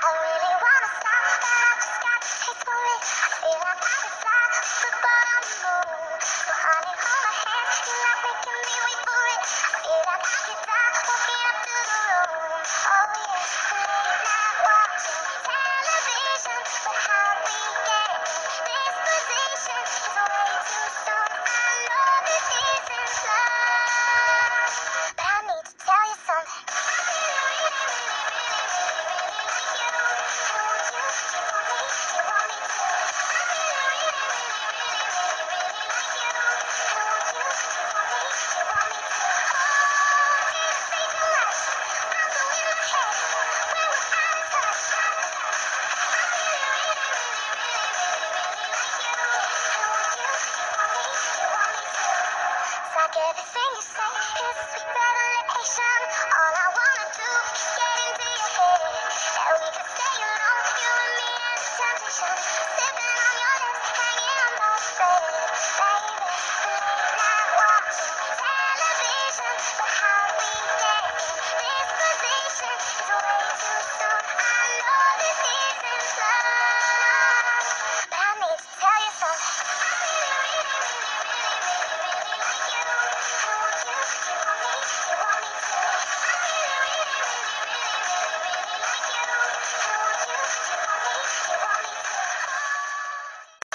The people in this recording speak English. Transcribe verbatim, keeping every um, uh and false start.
I really wanna stop, but I just got a taste for it. I feel like I could fly, football on the moon. So honey, hold my hand, you're not making me wait for it. I feel like I could die, walking up to the room. Oh yeah.